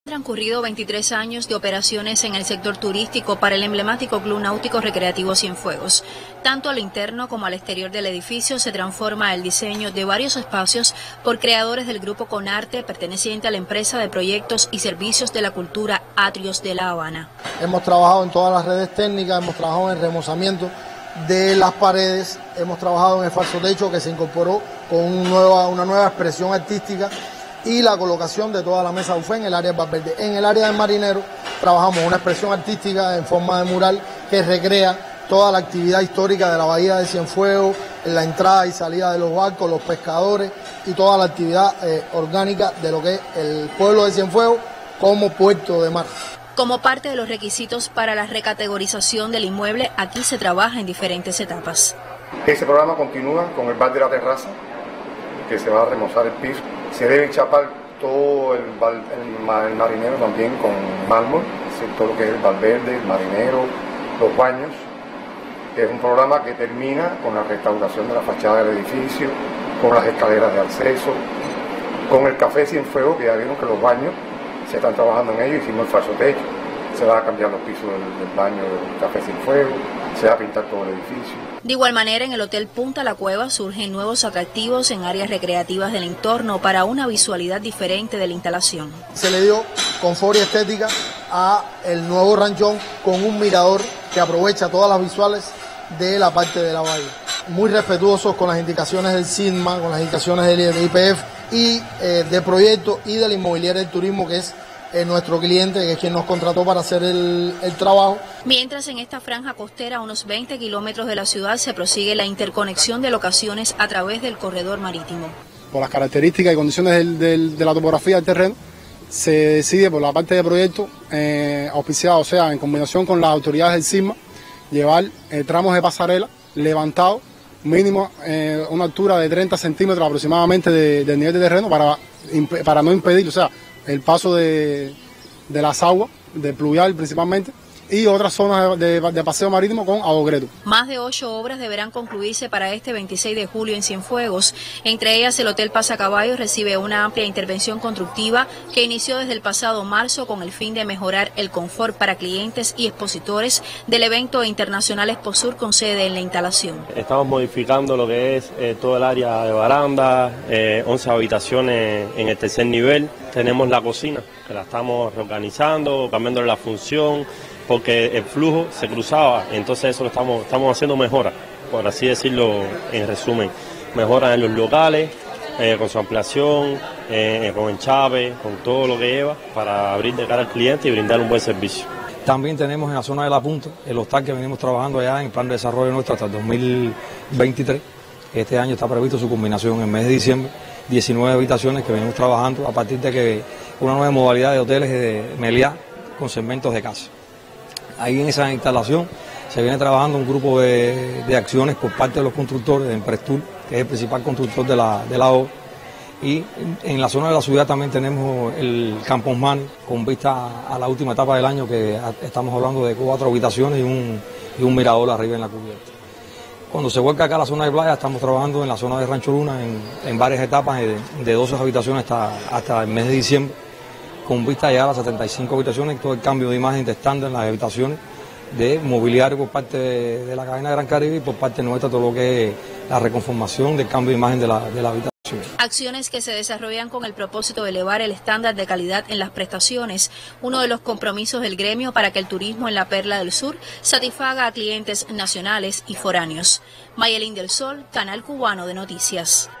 Transcurrido 23 años de operaciones en el sector turístico para el emblemático Club Náutico Recreativo Cienfuegos. Tanto al interno como al exterior del edificio se transforma el diseño de varios espacios por creadores del Grupo Conarte, perteneciente a la empresa de proyectos y servicios de la cultura Atrios de La Habana. Hemos trabajado en todas las redes técnicas, hemos trabajado en el remozamiento de las paredes, hemos trabajado en el falso techo que se incorporó con una nueva expresión artística y la colocación de toda la mesa buffet en el área de Valverde. En el área del marinero trabajamos una expresión artística en forma de mural que recrea toda la actividad histórica de la bahía de Cienfuegos, la entrada y salida de los barcos, los pescadores y toda la actividad orgánica de lo que es el pueblo de Cienfuegos como puerto de mar. Como parte de los requisitos para la recategorización del inmueble, aquí se trabaja en diferentes etapas. Ese programa continúa con el bar de la terraza, que se va a remozar el piso. Se debe chapar todo el marinero también con mármol, todo lo que es el Valverde, el marinero, los baños. Es un programa que termina con la restauración de la fachada del edificio, con las escaleras de acceso, con el café Cienfuegos, que ya vieron que los baños se están trabajando en ello, hicimos el falso techo, se van a cambiar los pisos del baño del café Cienfuegos, se va a pintar todo el edificio. De igual manera, en el Hotel Punta La Cueva surgen nuevos atractivos en áreas recreativas del entorno para una visualidad diferente de la instalación. Se le dio confort y estética a el nuevo ranchón con un mirador que aprovecha todas las visuales de la parte de la bahía. Muy respetuosos con las indicaciones del SINMA, con las indicaciones del IPF y de proyecto y de la inmobiliaria del turismo, que es nuestro cliente, que es quien nos contrató para hacer el trabajo. Mientras en esta franja costera, a unos 20 kilómetros de la ciudad, se prosigue la interconexión de locaciones a través del corredor marítimo. Por las características y condiciones de la topografía del terreno, se decide por la parte de proyecto auspiciado, o sea, en combinación con las autoridades del SINMA, llevar tramos de pasarela levantados, mínimo una altura de 30 centímetros aproximadamente del nivel de terreno para no impedir, o sea, el paso de las aguas, del pluvial principalmente, y otras zonas de paseo marítimo con agogreto. Más de 8 obras deberán concluirse para este 26 de julio en Cienfuegos. Entre ellas, el Hotel Pasacaballos recibe una amplia intervención constructiva que inició desde el pasado marzo con el fin de mejorar el confort para clientes y expositores del evento internacional Exposur con sede en la instalación. Estamos modificando lo que es todo el área de baranda, 11 habitaciones en el tercer nivel. Tenemos la cocina, que la estamos reorganizando, cambiándole la función, porque el flujo se cruzaba, entonces eso lo estamos haciendo mejoras, por así decirlo en resumen. Mejoras en los locales, con su ampliación, con enchape, con todo lo que lleva para abrir de cara al cliente y brindar un buen servicio. También tenemos en la zona de La Punta el hostal que venimos trabajando allá en el plan de desarrollo nuestro hasta el 2023. Este año está previsto su combinación en el mes de diciembre, 19 habitaciones que venimos trabajando a partir de que una nueva modalidad de hoteles de meliá con segmentos de casa. Ahí en esa instalación se viene trabajando un grupo de acciones por parte de los constructores, de Emprestur, que es el principal constructor de la obra. Y en la zona de la ciudad también tenemos el Campus Mani, con vista a la última etapa del año, que estamos hablando de 4 habitaciones y un mirador arriba en la cubierta. Cuando se vuelca acá a la zona de playa, estamos trabajando en la zona de Rancho Luna en varias etapas de 12 habitaciones hasta el mes de diciembre, con vista a llegar a 75 habitaciones, todo el cambio de imagen de estándar en las habitaciones, de mobiliario por parte de la cadena Gran Caribe y por parte nuestra todo lo que es la reconformación del cambio de imagen de la habitación. Acciones que se desarrollan con el propósito de elevar el estándar de calidad en las prestaciones, uno de los compromisos del gremio para que el turismo en la Perla del Sur satisfaga a clientes nacionales y foráneos. Mayelín del Sol, Canal Cubano de Noticias.